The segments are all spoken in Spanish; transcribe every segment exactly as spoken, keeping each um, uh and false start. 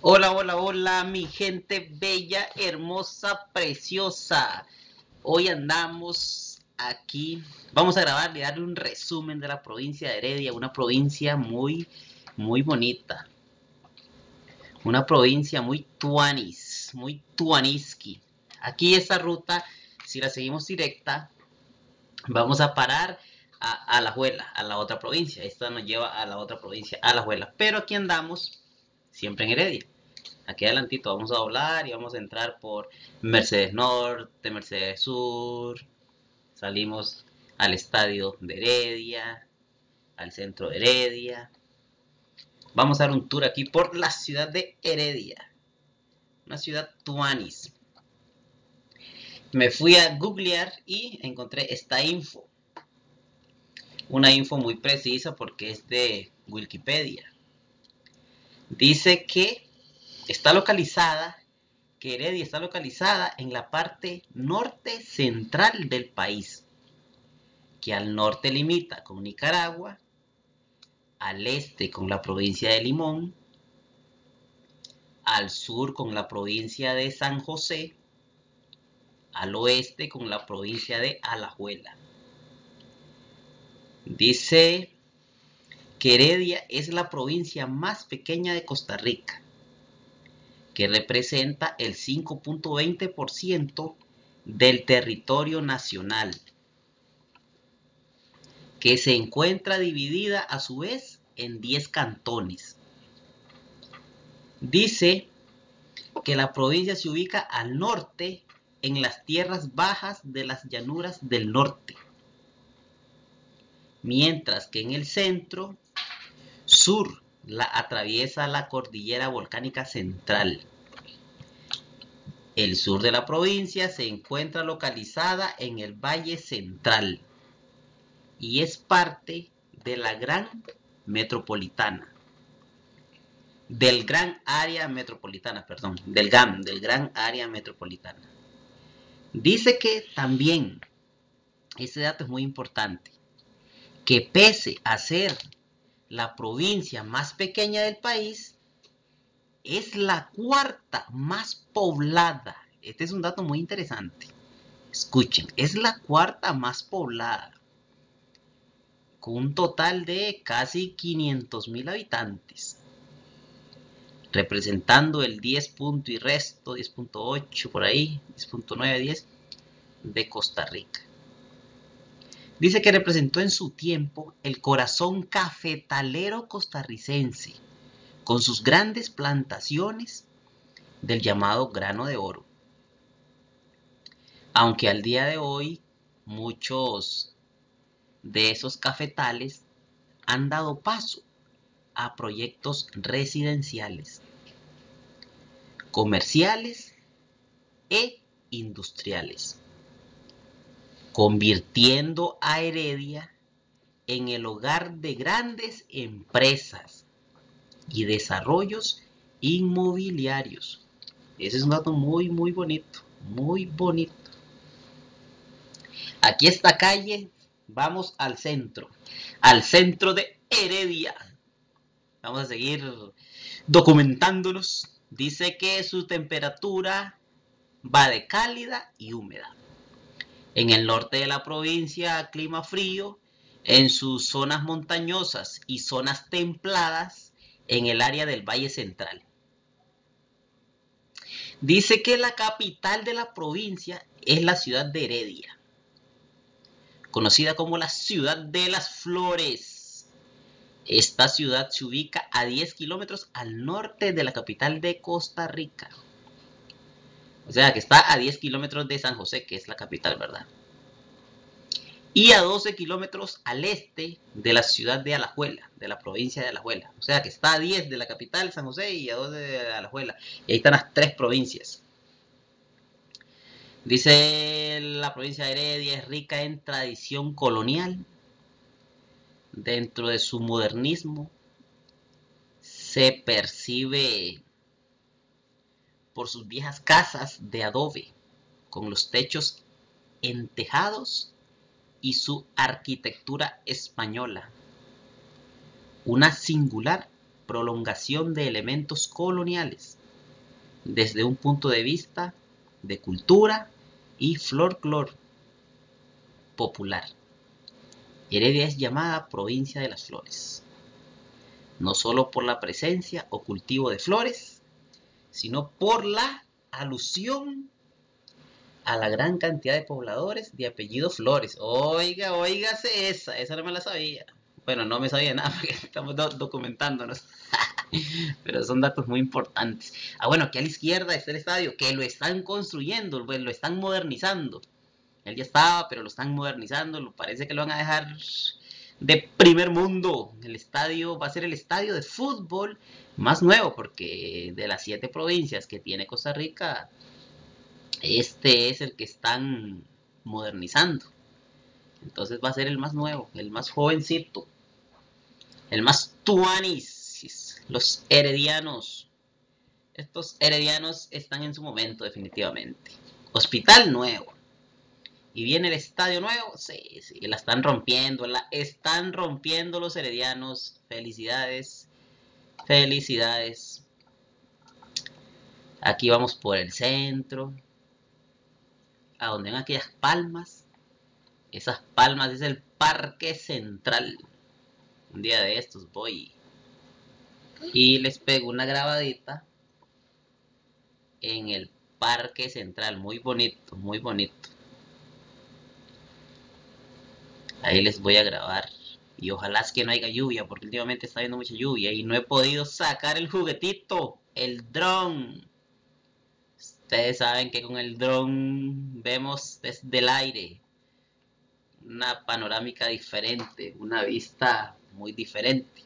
Hola, hola, hola, mi gente bella, hermosa, preciosa. Hoy andamos aquí. Vamos a grabar y darle un resumen de la provincia de Heredia, una provincia muy, muy bonita. Una provincia muy tuanis, muy tuaniski. Aquí esta ruta, si la seguimos directa, vamos a parar a, a Alajuela, a la otra provincia. Esta nos lleva a la otra provincia, a Alajuela. Pero aquí andamos siempre en Heredia. Aquí adelantito vamos a doblar y vamos a entrar por Mercedes Norte, Mercedes Sur. Salimos al estadio de Heredia, al centro de Heredia. Vamos a dar un tour aquí por la ciudad de Heredia, una ciudad tuanis. Me fui a googlear y encontré esta info. Una info muy precisa porque es de Wikipedia. Dice que está localizada que Heredia está localizada en la parte norte central del país, que al norte limita con Nicaragua, al este con la provincia de Limón, al sur con la provincia de San José, al oeste con la provincia de Alajuela. Dice que Heredia es la provincia más pequeña de Costa Rica, que representa el cinco punto veinte por ciento del territorio nacional, que se encuentra dividida a su vez en diez cantones. Dice que la provincia se ubica al norte en las tierras bajas de las llanuras del norte, mientras que en el centro sur la atraviesa la cordillera volcánica central. El sur de la provincia se encuentra localizada en el Valle Central y es parte de la Gran Metropolitana. Del Gran Área Metropolitana, perdón, del G A M, del Gran Área Metropolitana. Dice que también, este dato es muy importante, que pese a ser la provincia más pequeña del país, es la cuarta más poblada. Este es un dato muy interesante. Escuchen, es la cuarta más poblada, con un total de casi quinientos mil habitantes, representando el diez punto y resto, diez punto ocho por ahí, diez punto nueve, diez de Costa Rica. Dice que representó en su tiempo el corazón cafetalero costarricense, con sus grandes plantaciones del llamado grano de oro. Aunque al día de hoy muchos de esos cafetales han dado paso a proyectos residenciales, comerciales e industriales, convirtiendo a Heredia en el hogar de grandes empresas y desarrollos inmobiliarios. Ese es un dato muy, muy bonito, muy bonito. Aquí esta calle, vamos al centro, al centro de Heredia. Vamos a seguir documentándonos. Dice que su temperatura va de cálida y húmeda. En el norte de la provincia, clima frío. En sus zonas montañosas y zonas templadas en el área del Valle Central. Dice que la capital de la provincia es la ciudad de Heredia, conocida como la ciudad de las flores. Esta ciudad se ubica a diez kilómetros al norte de la capital de Costa Rica. O sea que está a diez kilómetros de San José, que es la capital, ¿verdad? Y a doce kilómetros al este de la ciudad de Alajuela, de la provincia de Alajuela. O sea que está a diez de la capital, San José, y a doce de Alajuela. Y ahí están las tres provincias. Dice la provincia de Heredia es rica en tradición colonial. Dentro de su modernismo se percibe por sus viejas casas de adobe, con los techos entejados y su arquitectura española. Una singular prolongación de elementos coloniales desde un punto de vista de cultura y folclore popular. Heredia es llamada provincia de las flores, no solo por la presencia o cultivo de flores, sino por la alusión a la gran cantidad de pobladores de apellido Flores. Oiga, oígase esa, esa no me la sabía. Bueno, no me sabía nada porque estamos do documentándonos. Pero son datos muy importantes. Ah, bueno, aquí a la izquierda está el estadio, que lo están construyendo, pues lo están modernizando. Él ya estaba, pero lo están modernizando. Lo parece que lo van a dejar de primer mundo. El estadio va a ser el estadio de fútbol más nuevo, porque de las siete provincias que tiene Costa Rica, este es el que están modernizando. Entonces va a ser el más nuevo, el más jovencito, el más tuanis. Los heredianos. Estos heredianos están en su momento definitivamente. Hospital nuevo. Y viene el estadio nuevo. Sí, sí, la están rompiendo. La están rompiendo los heredianos. Felicidades. Felicidades. Aquí vamos por el centro. A donde ven aquellas palmas. Esas palmas es el Parque Central. Un día de estos voy y les pego una grabadita en el Parque Central. Muy bonito, muy bonito. Ahí les voy a grabar. Y ojalá es que no haya lluvia, porque últimamente está habiendo mucha lluvia y no he podido sacar el juguetito, el dron. Ustedes saben que con el dron vemos desde el aire una panorámica diferente, una vista muy diferente.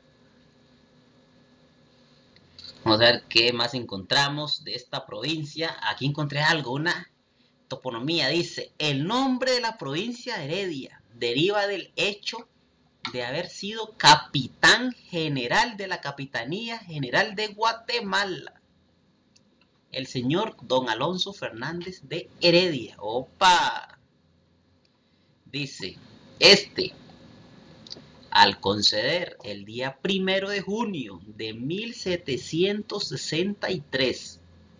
Vamos a ver qué más encontramos de esta provincia. Aquí encontré algo, una toponimia. Dice, el nombre de la provincia de Heredia deriva del hecho de haber sido capitán general de la Capitanía General de Guatemala, el señor don Alonso Fernández de Heredia. Opa. Dice, este, al conceder el día primero de junio de mil setecientos sesenta y tres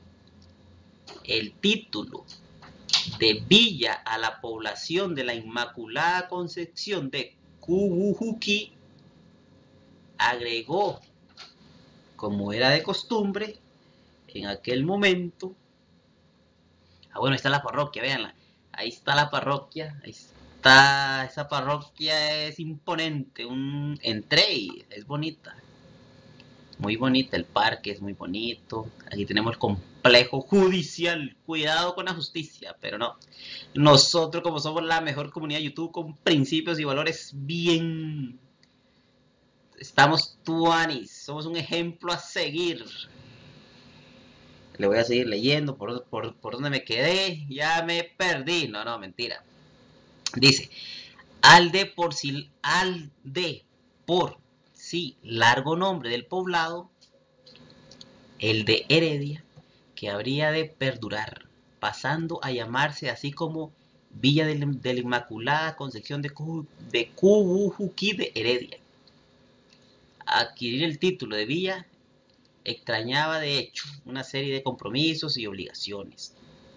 el título de villa a la población de la Inmaculada Concepción de Cubujuqui, agregó, como era de costumbre en aquel momento. Ah, bueno, ahí está la parroquia, véanla. Ahí está la parroquia, ahí está, esa parroquia es imponente, un entré y es bonita. Muy bonita, el parque es muy bonito. Aquí tenemos el complejo judicial. Cuidado con la justicia, pero no. Nosotros, como somos la mejor comunidad de YouTube con principios y valores bien, estamos tuanis, somos un ejemplo a seguir. Le voy a seguir leyendo por, por, por donde me quedé. Ya me perdí. No, no, mentira. Dice, al de por sí, al de por sí, largo nombre del poblado, el de Heredia, que habría de perdurar, pasando a llamarse así como Villa de la Inmaculada Concepción de, Cubu, de Cubujuqui de Heredia. Adquirir el título de villa extrañaba de hecho una serie de compromisos y obligaciones.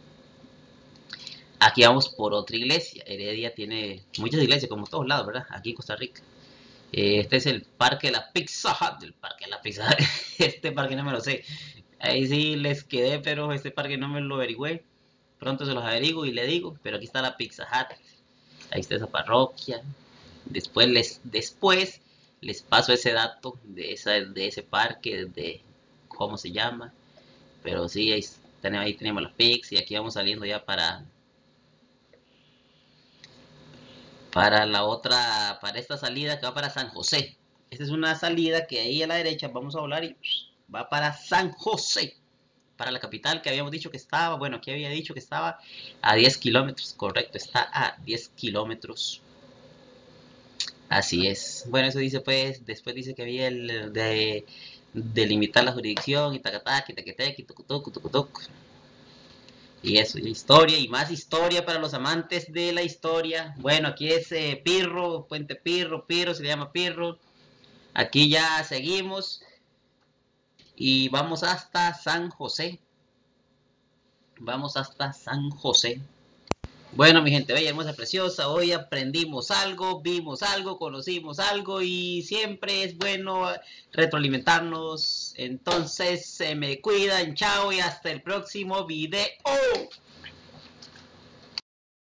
Aquí vamos por otra iglesia. Heredia tiene muchas iglesias, como en todos lados, ¿verdad? Aquí en Costa Rica. Este es el Parque de la Pizza Hut. El Parque de la Pizza Hut. Este parque no me lo sé. Ahí sí les quedé, pero este parque no me lo averigüé. Pronto se los averiguo y le digo. Pero aquí está la Pizza Hut. Ahí está esa parroquia. Después les, después les paso ese dato de, esa, de ese parque, de cómo se llama. Pero sí, ahí tenemos, ahí tenemos la Pizza y aquí vamos saliendo ya para... para la otra, para esta salida que va para San José. Esta es una salida que ahí a la derecha vamos a hablar y va para San José, para la capital que habíamos dicho que estaba, bueno, aquí había dicho que estaba a diez kilómetros, correcto, está a diez kilómetros. Así es. Bueno, eso dice pues, después dice que había el de delimitar la jurisdicción y tacatac, y taquetec, y tucutuc, tucutuc. Y eso, y historia, y más historia para los amantes de la historia. Bueno, aquí es eh, Pirro, Puente Pirro, Pirro, se le llama Pirro. Aquí ya seguimos. Y vamos hasta San José. Vamos hasta San José. Bueno, mi gente bella, hermosa, preciosa, hoy aprendimos algo, vimos algo, conocimos algo y siempre es bueno retroalimentarnos. Entonces, se me cuidan, chao y hasta el próximo video.